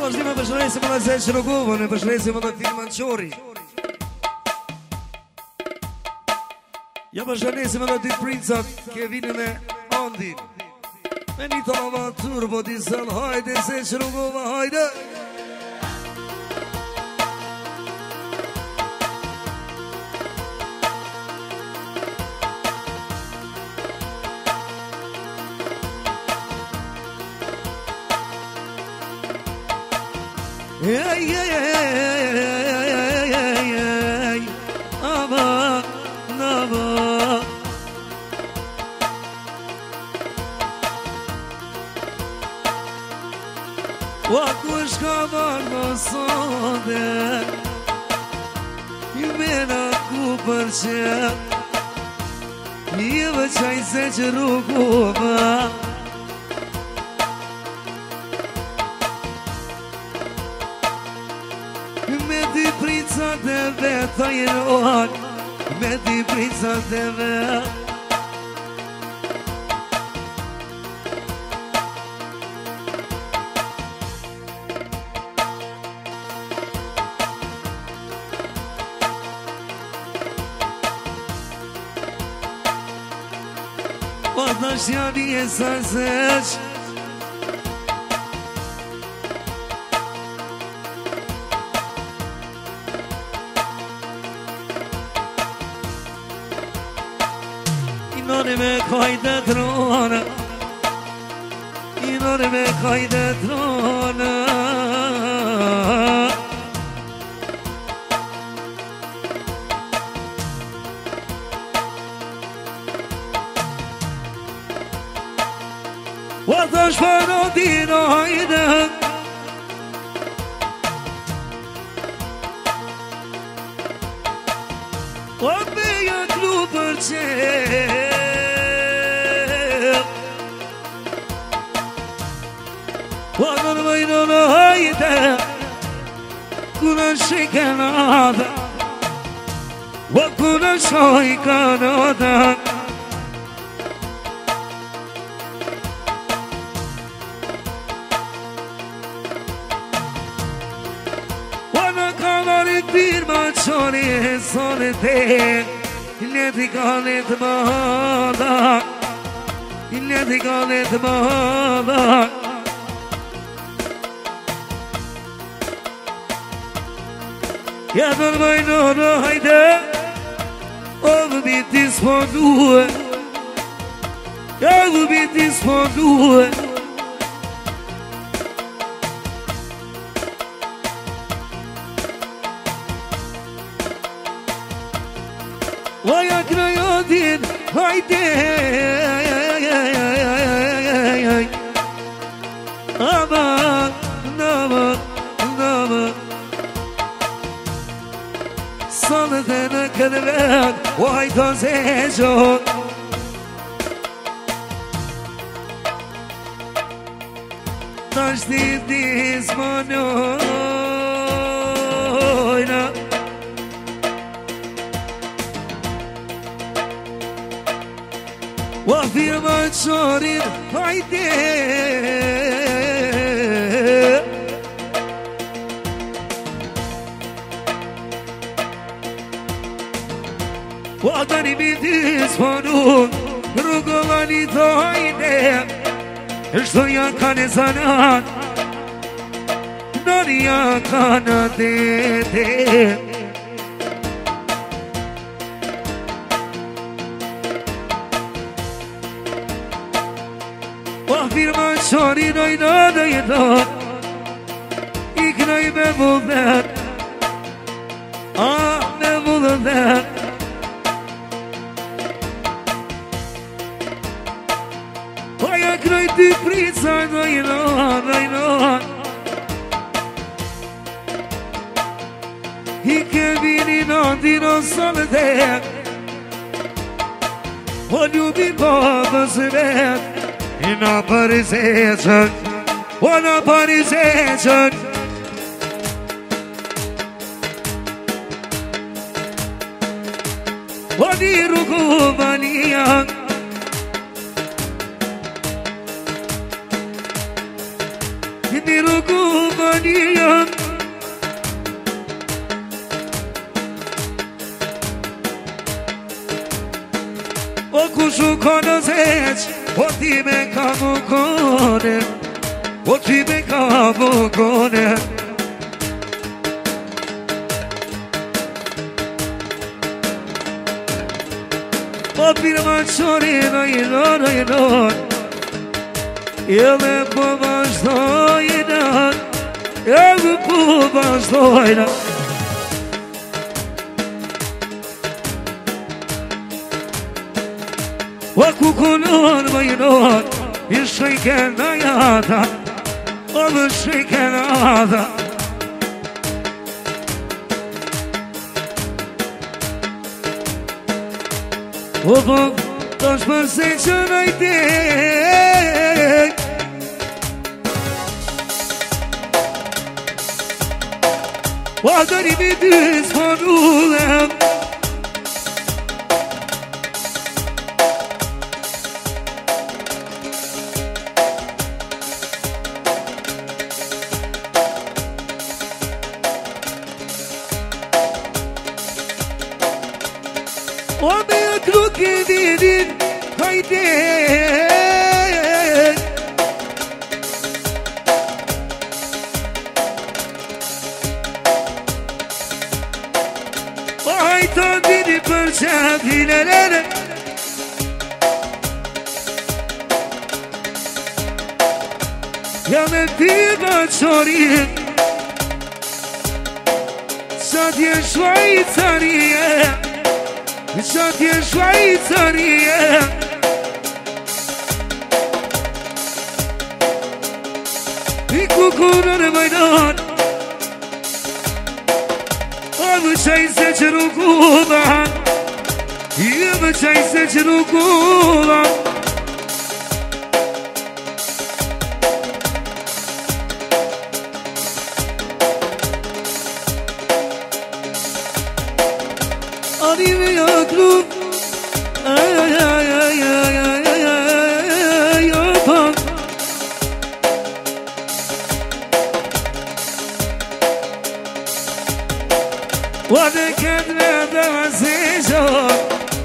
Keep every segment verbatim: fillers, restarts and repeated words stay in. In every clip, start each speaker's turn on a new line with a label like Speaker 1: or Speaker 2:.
Speaker 1: vazhdim e përshëndesim edhe Zeq Rogovën, e përshëndesim edhe Filman Qori. Ja përshëndesim edhe dy princat, Kevinin e Andin. Me një të lava turbo diesel, hajde Zeq Rogovën, hajde! Ej, ej, ej, ej, ej, ej, aman, aman. Ua kush ka marrë më sonde, i mena ku përqet, i vë qaj se që rrugova. Me di princat e vet a jeron, me di princat e vet. O tash janë i e sa Zeq, me kajde trona, inore me kajde trona. Wa tash parodino hajde, wa me jak lu përqet, وأنا وين أنا هيدا كل شيء كان هذا وكل شيء كان هذا وأنا كان كبير ما تشوني صارتين اللي كانت مهذا اللي كانت مهذا Ja dër vajno në hajde, o vëbiti s'po duhe, ja vëbiti s'po duhe. Vaja krajotin, hajde, aman, aman, aman. Salı dene kırvet, vay da Zeqon. Taş diz manoyna, wa firman çorin haydi. وأدري بتسفنون رجلاني ضايده اشتو يا كان زنان ناري يا كان ديده وأخبر ما شاري ناينا دايدان إكناي ببولدان آه ببولدان Di princa dojno, dojno I kevini nandino saldet O ljubi babës vet I na pari Zeqën O na pari Zeqën O di rrugumania Di rrugumania O kushu ka në zeq O ti me ka më kone O ti me ka më kone O pire ma qori në i në në i në Edhe po vazhdojnë Edhe po vazhdojnë O kukunon më jënon I shriken në jata O më shriken ata O po të shpërse që nëjtek O dëri mi dys përnullem O me e kruk e dinin hajde O hajta dini për qëtin e lene Ja me piva qorin Sa t'je Shvajcarie Sa t'je Shvajcarie I kukurën e majdan O më qaj se që rukuban I më qaj se që rukuban Arrive a club Ay, ay, ay, ay, ay, ay, ay, ay, ay, punk What a cat that was his own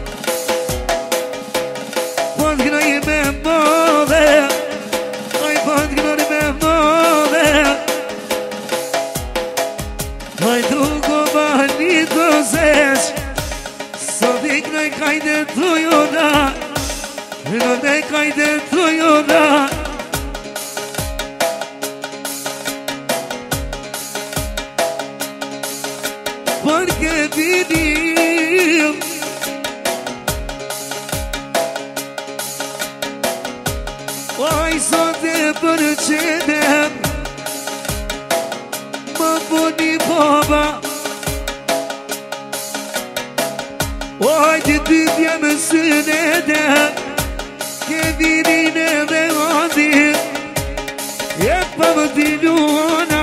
Speaker 1: What can I remember there I what can I remember there My truco manito says Dik në kaj dhe të joda Në në kaj dhe të joda Për ke vidim Oj sot e për qedem Më boni baba O hajti ty t'jem sënete Ke virin e dhe andi E pa më t'i luona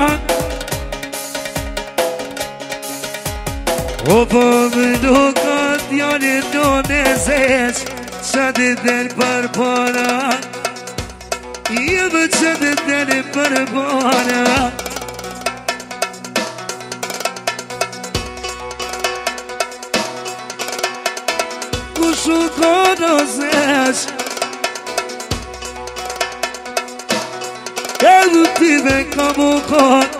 Speaker 1: O po më dukat janë në nëzeq Qa të del për para Jem qa të del për para Kushu kono zeq Edhe ti me ka mu kon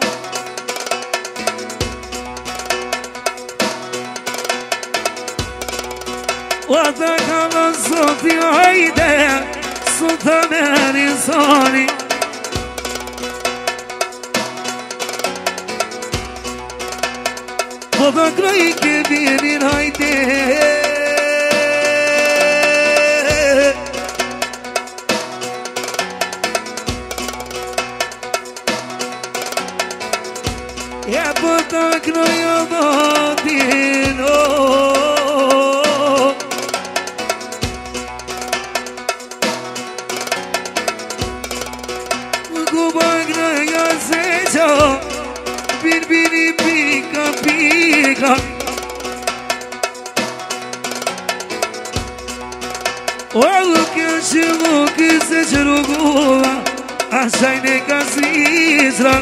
Speaker 1: O ta ka më zoti hajde Sot të meri zoni Po të kraj ke virin hajde Ja po të knojo botin Kuba knojo zeqo Bin bini pika pika O luke që luke se që rukua Ashaj ne ka zizra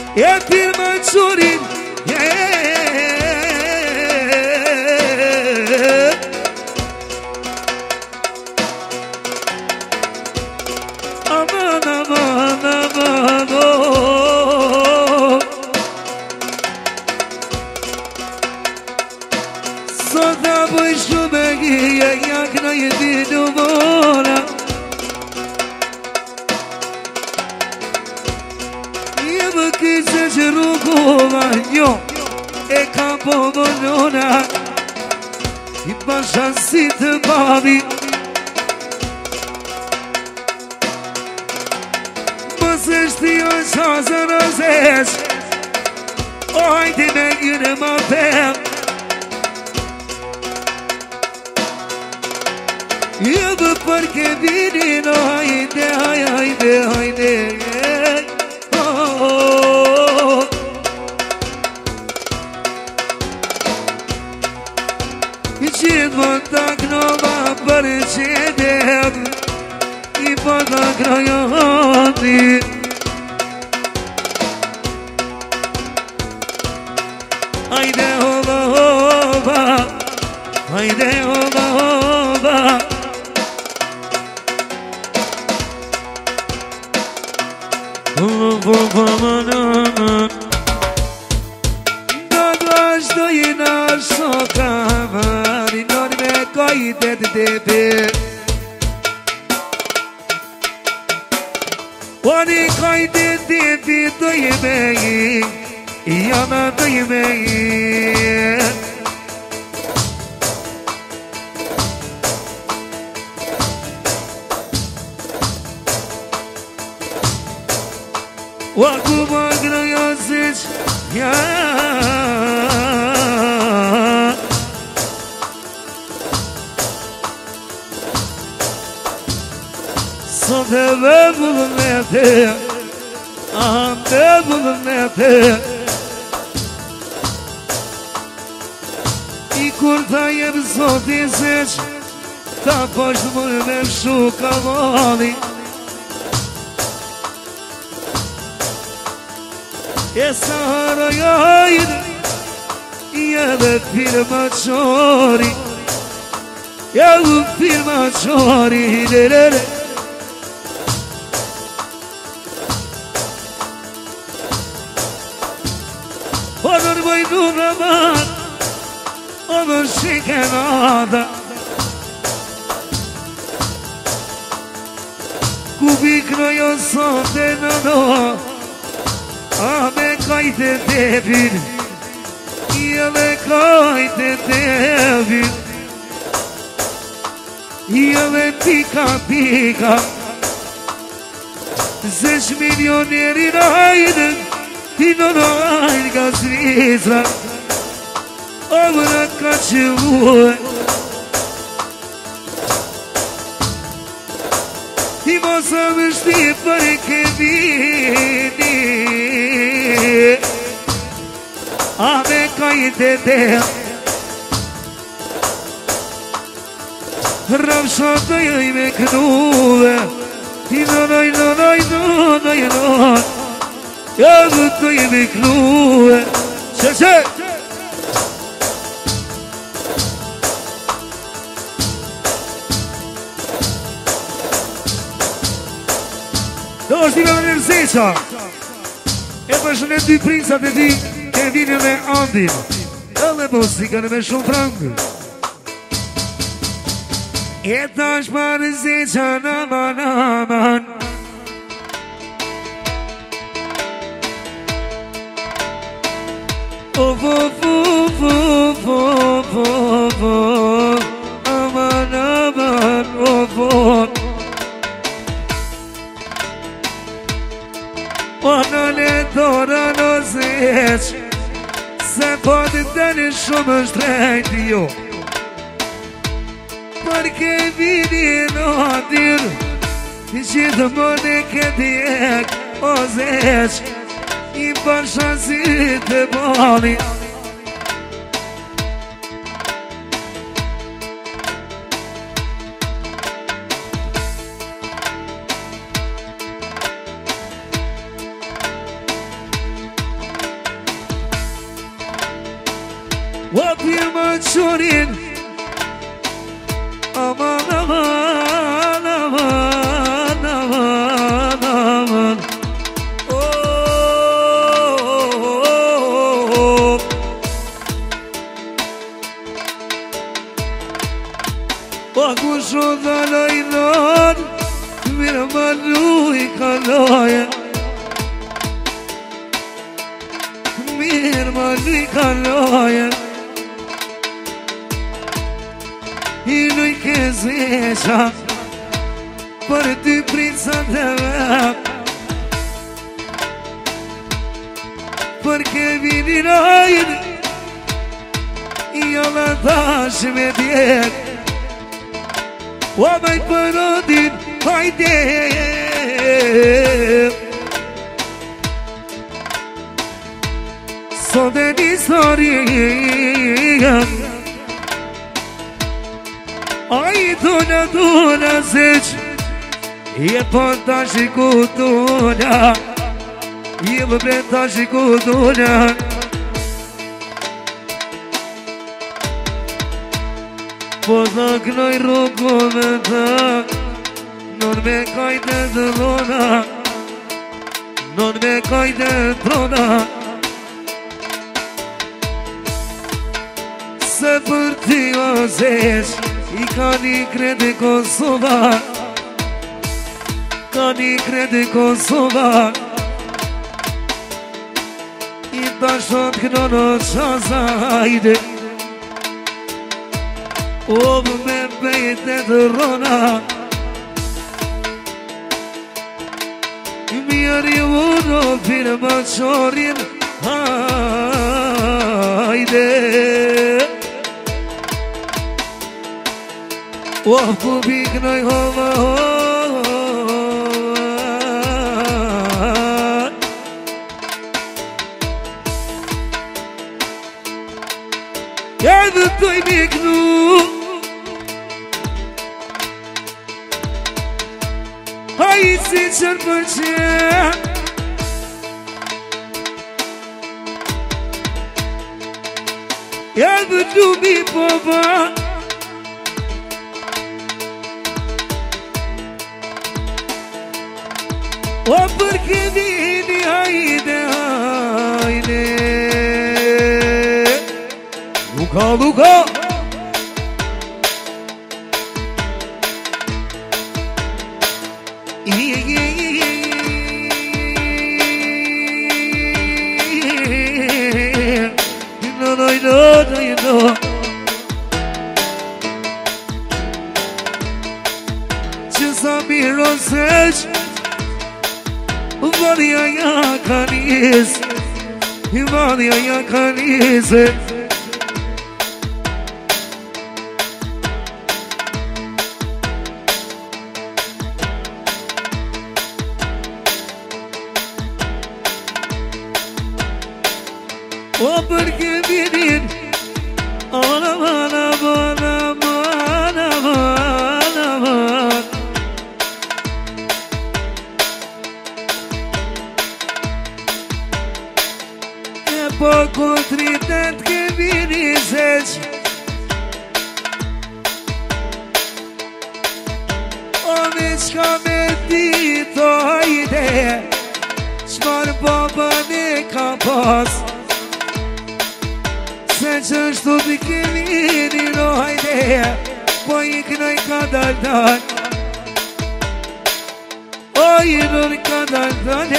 Speaker 1: e firma Gjurin aman aman aman oh. Sota bëj shumë e gje jak në jeti në mora Jebë kise që rrugova njo e ka po mënona I pasha si të babi Mëse shtio qasë rëzesh O hajti me gjënë ma them Jebë për ke vini në hajde, hajde, hajde oh, oh. Gjithë më të knova për qedet I po të krajoni Hajde hova hova Hajde hova hova Do të vazhdoj në shokamar I nërë me kajtet të për O një kajtet të për të jeme I jana të jeme Wa kuma graja zic ja Sot e vebullën e te Aham vebullën e te I kur ta jem zot I zic Ta poshtë më me shuka vali E sahara jajnë Ja dhe firma qori Ja dhe firma qori Lelele O nërboj në man O në shikenada Kubik në jo sote në no A me kajte të për Ja me kajte të për Ja me pika pika Zesh milioneri në hajnë Ti në në hajnë ka Zvizra O mëra ka që vuë I mosa më shti për ke vini A me kajte të Ramsha të jaj me kënuve I nënaj, nënaj, nënaj, nënaj Ja dhe të jaj me kënuve Qe, qe Do është t'i me në nërzeqa E përshënet dy princat e ti Ke vini me Andin Edhe postikën me shumë frangë E tash pa nërzeqa naman naman O vo vo vo vo vo vo Aman aman o vo O në le dora në zeq Se po të të një shumë është rejti jo Për ke vini në atir Gjithë më në këtë jek o zeq I bashazit të bani O firmă ciurin Aman, aman, aman, aman, aman Acușo da lailan Mirma lui caloia Mirma lui caloia E lui che zeșa Părti prința de mea Perché vini rain Io la dași mediet Oameni părădin, haide S-o de istorie Ai dună, dună zici E pânta și cu dună E brenta și cu dună Poza că noi rugumenta Non me cai de luna Non me cai de trona Se părtiu zești I ca ni crede Kosova Ca ni crede Kosova I dașot că non o șazajde O me bejte drona Mjeri uno firma qorin Hajde Oh, kubik noj hova Jadë të i miknu Hajtë si qënë përqen Jadë të mi poba O përke vini hajde, hajde Luka, Luka No, no, no, no, no Që sa miro seq Vadja ja ka njës Vadja ja ka njës O përke vinin Aman, aman, aman, aman, aman, aman E po kontritet ke vini zeq O me qka me dito hajde Qmar babën e ka pas Se që shtu t'i kemini no hajde Po i kënoj ka dal dal O i nër ka dal dal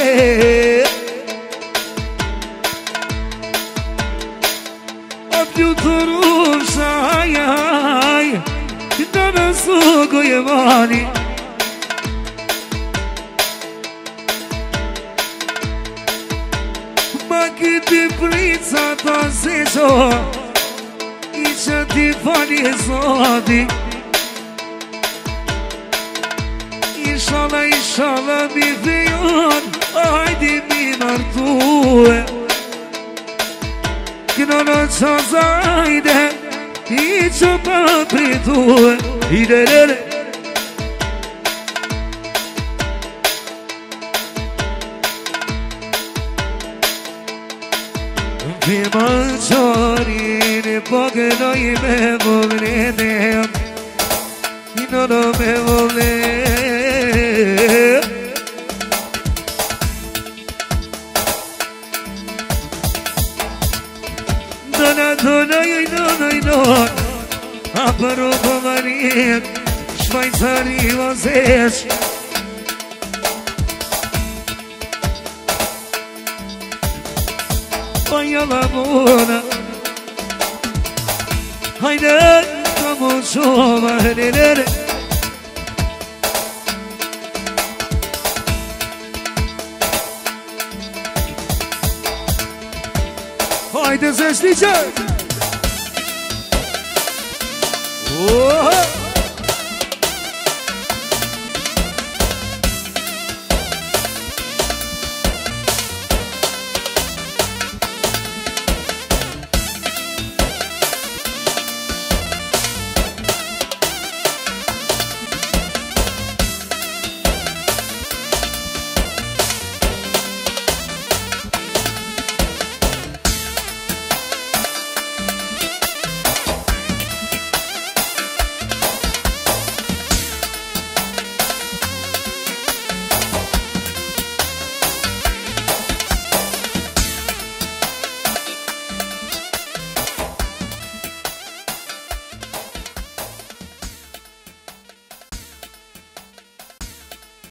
Speaker 1: O t'ju të rusha haj haj Në në sugu je mani Ma këti prica ta zeqo I që ti fali e zoti Inshallah, inshallah mi fejon Hajdi mi martue Këno në qaza hajde I që pa pritue I lelele Bir mançorini pagnoy me volne Inono me volne Dona dona ino ino Aparo pomarin Švajcari vozeš Oja lamona Haydi kamu şova Nere Haydi sesleyeceğim Oh